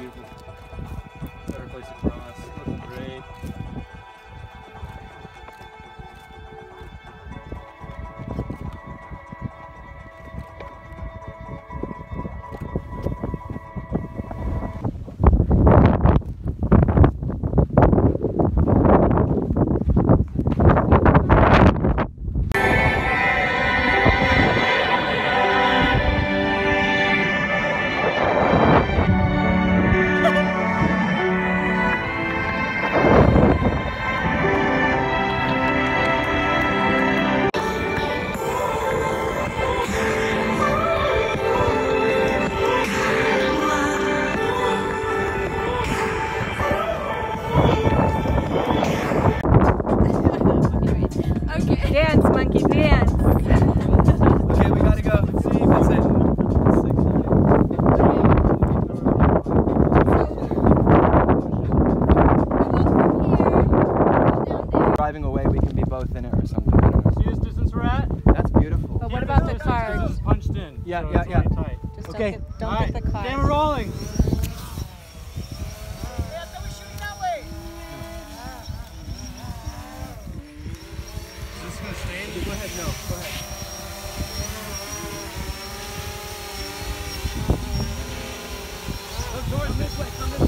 beautiful. Better place to cross. Looking great. Dance, monkey, dance. Okay, we gotta go. See, that's it. Driving away, we can be both in it or something. I don't know. See this distance we're at? That's beautiful. But what about the cars? This is punched in. Yeah, so yeah, it's yeah. really tight. Just Okay. don't get the cars. Camera rolling. Go ahead, no, go ahead. Look, George, this way, come this way.